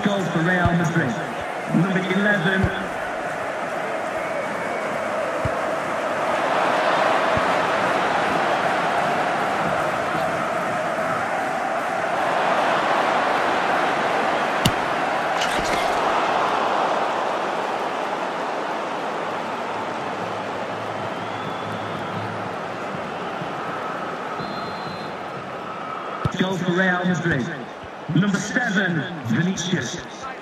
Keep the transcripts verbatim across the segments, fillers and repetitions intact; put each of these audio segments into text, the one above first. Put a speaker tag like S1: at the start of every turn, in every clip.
S1: goal for Real Madrid. Number eleven. Goal for Real Madrid. Number seven, Vinicius.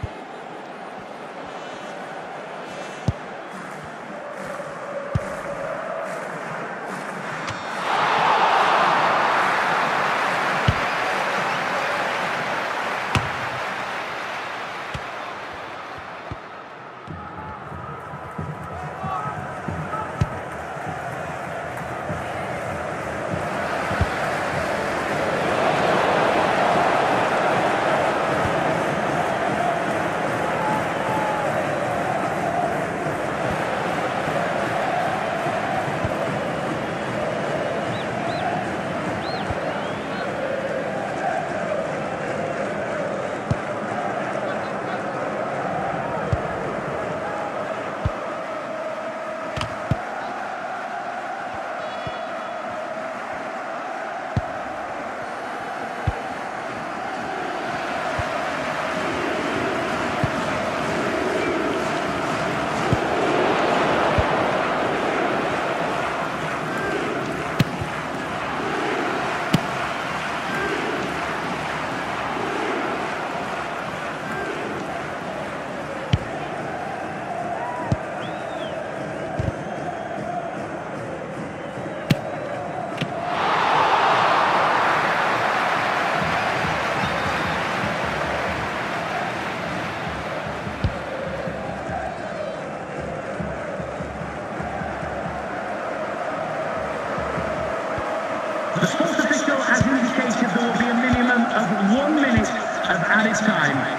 S1: The sports official has indicated there will be a minimum of one minute of added time.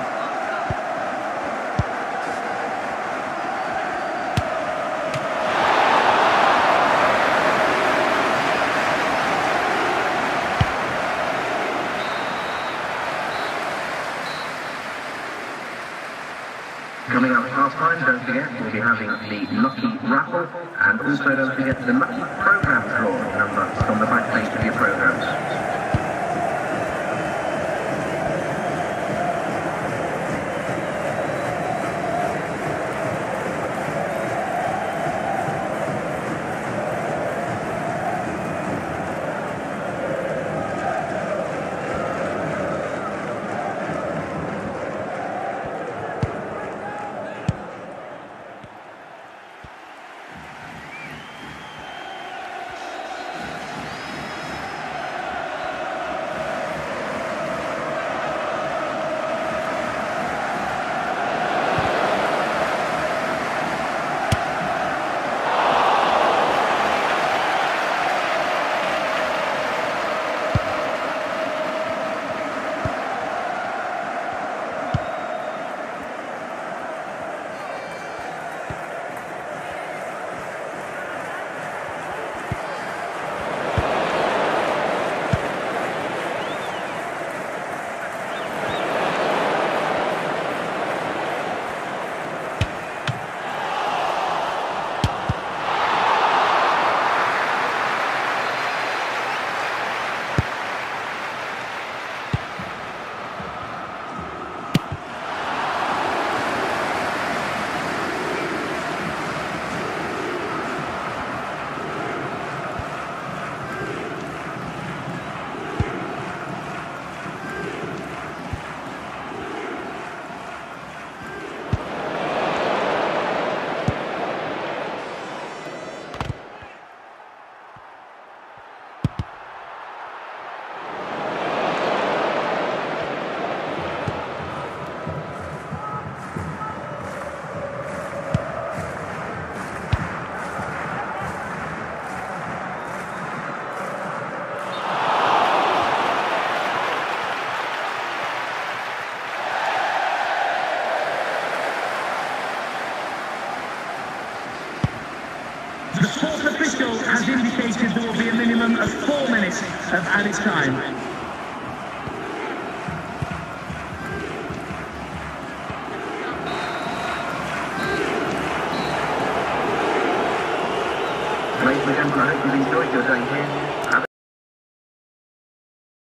S2: Coming up past time, don't forget, we'll be having the Lucky Raffle, and also don't forget the Lucky Programmes draw number on the back page of your programmes.
S1: The sports official has indicated there will be a minimum of four minutes of added time.